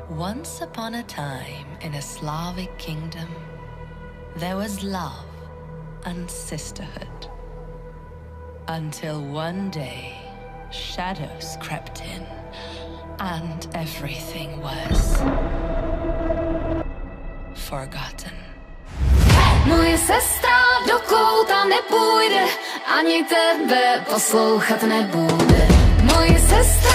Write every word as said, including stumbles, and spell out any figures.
Once upon a time in a Slavic kingdom, there was love and sisterhood. Until one day, shadows crept in, and everything was forgotten. Moje sestra do kouta nepůjde, ani tebe poslouchat nebude. Moje sestra